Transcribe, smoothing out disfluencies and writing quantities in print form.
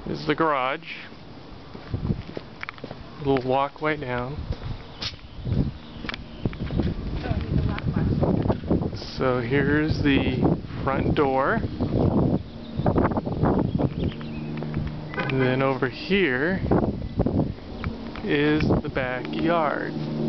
is the garage. A little walkway down. So here's the front door. And then over here is the backyard.